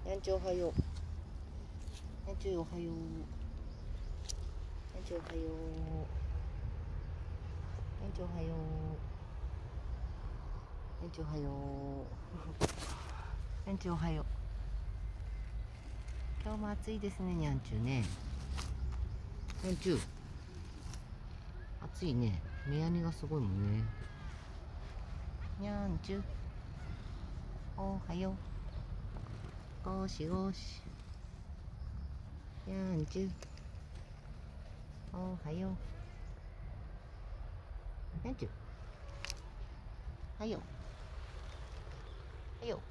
にゃんちゅうおはよう。にゃんちゅうおはよう。にゃんちゅうおはよう。にゃんちゅうおはよう。にゃんちゅうおはよう。にゃんちゅうおはよう。今日も暑いですね、にゃんちゅうね。にゃんちゅう。暑いね。目やにがすごいもんね。にゃんちゅう。おはよう。ごしごし。にゃんちゅう。おはよう。にゃんちゅう。はよ。はよ。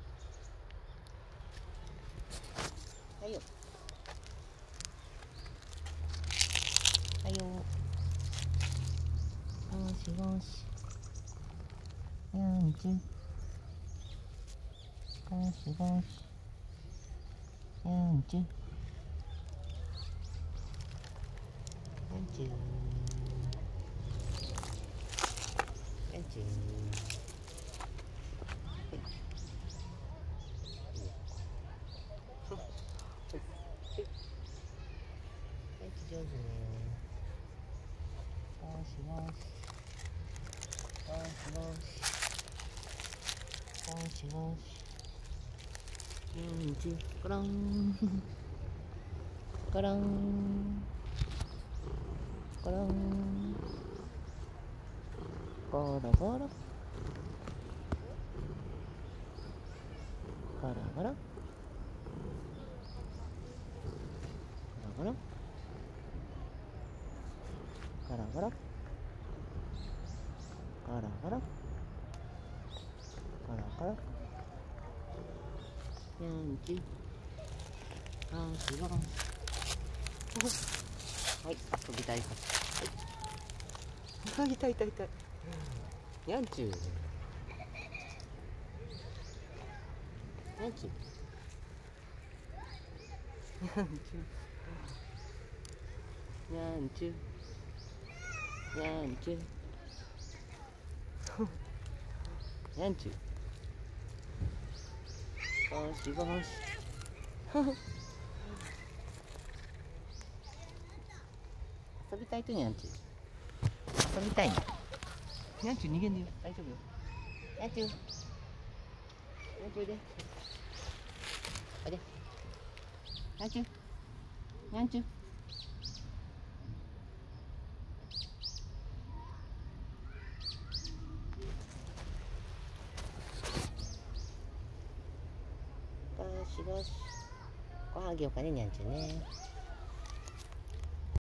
はよ。はよ。ごしごし。にゃんちゅう。ごしごし。にゃんちゅう。にゃんちゅう。にゃんちゅう。上手ね。ごしごし。ごしごし。ごしごし。にゃんちゅう。ゴロン。ゴロン。ゴロン。ゴロゴロ。ゴロゴロ。ゴロゴロ。ゴロゴロ。ゴロゴロ。ゴロゴロ。ゴロゴロ。にゃんちゅう。ごしごし。はい、飛びたい。はい。痛い痛い痛い。にゃんちゅう。にゃんちゅう。にゃんちゅう。にゃんちゅう。にゃんちゅう。にゃんちゅう。ごしごし。遊びたいとにゃんちゅう。遊びたいね。にゃんちゅう逃げんでよ。大丈夫よ。にゃんちゅう。にゃんちゅうで。おいで。にゃんちゅう。にゃんちゅう。ごしごし。ご飯あげようかね、にゃんちゅうね。